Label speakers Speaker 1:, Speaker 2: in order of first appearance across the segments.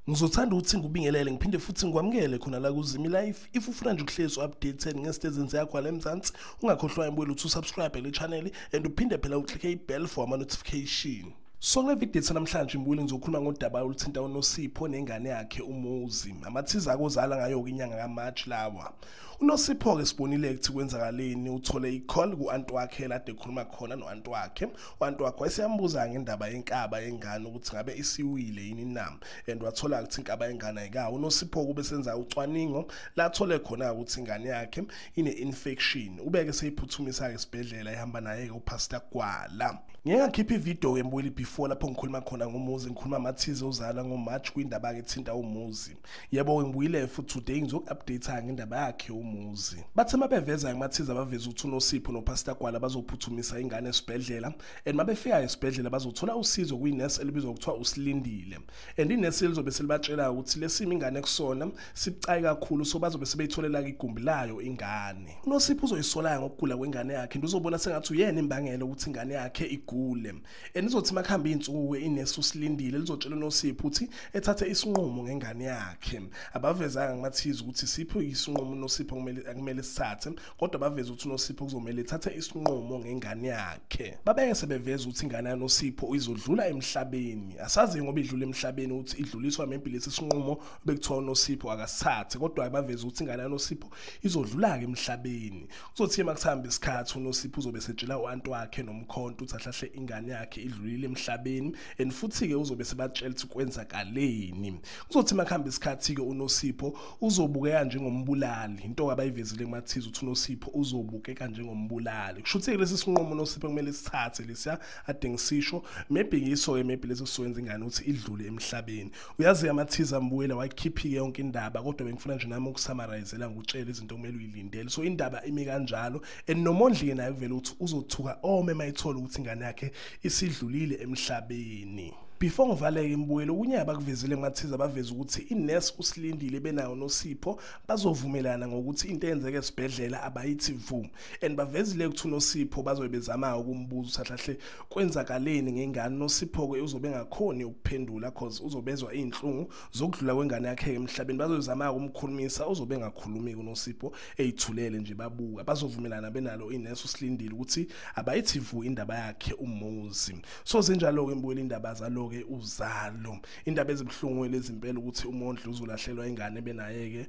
Speaker 1: Ngizothanda ukuthi ngubingelele ngiphinde futhi ngikwamukele khona la kuZimi Life. If ufuna nje ukuhlezi updated ngesitezini yakho la eMzansi, ungakhohlwa imbulo uthi subscribe le channel and uphinde phela uclick ibell for ama notification. So le video namhlanje imbulo ngizokhuluma ngodaba oluthinta uNosipho nengane yakhe uMuzi. Ama-teaser akozala ngayo inyanga kaMarch lawa. uNosipho ke sibonile ukuthi kwenzakaleni uthole i-call ku-anti wakhe lade ekhuluma khona no-anti wakhe. U-anti wakhe wayesiyambuza ngendaba yenkaba yengane ukuthi ngabe isiwile yini na, and wathola ukuthi inkaba yengane ayikawo. uNosipho kube senza ucwaningo la thole khona ukuthi ingane yakhe ine-infection. Ubeke seyiphuthumisa esibhedlela ehamba naye uPastor Gwala. Ngeke ngakhipha ivideo yembuli before lapho ngikhuluma khona ngoMuzi, ngikhuluma ama-teaser Uzalo ngoMarch kwindaba ke ethinta uMuzi. Yebo ngibuyile futhi today ngizoku-update ngendaba yakhe uMuzi. Bathe mabeveza ama-teaser baveza ukuthi uNosipho noPastor Gwala bazophuthumisa ingane esibhedlela, and mabefika esibhedlela bazothola usizo kwi-nurse elibizwa kuthiwa usilindile. And i-nurse lizobe selibatshela ukuthi lesimo ingane ekusona sibucayi kakhulu, so bazobe sebeyitholela igumbi layo ingane. uNosipho uzoyisola ngokugula kwengane yakhe, ndizobona sengathi uyena imbangela ukuthi ingane yakhe igule. Enizothi makhamba insuku inesi usilindile lizotshela uNosipho ukuthi ethathe isinqumo ngengane yakhe. Abavezanga ngamathiza ukuthi sipho isinqumo uNosipho kumele sithathe, kodwa baveza ukuthi uNosipho kuzomela ethathe isinqumo ngengane yakhe. Babeke sebeveza ukuthi ingane yaNosipho izodlula emhlabeni. Asazi ngoba idlula emhlabeni ukuthi idluliswa maybe lesi sinqumo bekuthiwa uNosipho akasithathe, kodwa baveza ukuthi ingane yaNosipho izodlula ke emhlabeni. Kuzothi makuhamba isikhathi uNosipho uzobe setshela u-anti wakhe nomkhonto ukuthi ahlahle ingane yakhe idlulile emhlabeni, and futhi ke uzobe sebatshela ukuthi kwenzakaleni. Kuzothi makuhamba isikhathi ke uNosipho uzobukeka njengombulali. Into abayivezile kumathiza ukuthi uNosipho uzobukeka njengombulali. Kusho ukuthi lesi sinqumo uNosipho kumele sithathe lesiya ade ngisisho, maybe yiso ke maybe leso siwenza ingane ukuthi idlule emhlabeni. Uyazi amathiza mbuyela wayikhiphi yonke indaba, kodwa bengifuna nje nami ukusummarizela ngutshela izinto kumele uyilindele. So indaba imi kanjalo, and noMondli naye kuvela ukuthi uzothuka omema ayithola ukuthi ingane yakhe isidlulile emhlabeni. Before ngivaleke imbuyelo kunyaka bakuvezile ngamathiza baveza ukuthi i-nurse usilindile benayo uNosipho bazovumelana ngokuthi into eyenzeke esibhedlela abayithi vu, and bavezile ukuthi uNosipho bazobe bezama ukumbuza ukuthi kwenzakaleni ngengane. uNosipho ke uzobe engakhoni ukuphendula because uzobezwa izinhlungu zokudlula kwengane yakhe emhlabeni. Bazozama ukumkhulumisa, uzobe engakhulumi uNosipho eyithulele nje babuka. Bazovumelana benalo i-nurse usilindile ukuthi abayithi vu indaba yakhe uMuzi. So zinjalo ke imbuyelo indaba zalo ke Uzalo, indaba ezibhlungu lezimpela ukuthi uMondli uzolahlelwa ingane benaye ke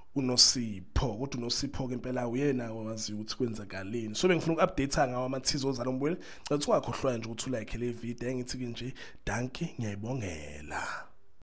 Speaker 1: uNosipho. Kodwa uNosipho ke impela uyena owazi ukuthi kwenzakaleni. So bengifuna uku-update ngawo ama-teaser Uzalo mbuyelo. Ngicela ungakhohlwa nje ukuthi ulike le video. Ngithi ke nje danki, ngiyayibongela.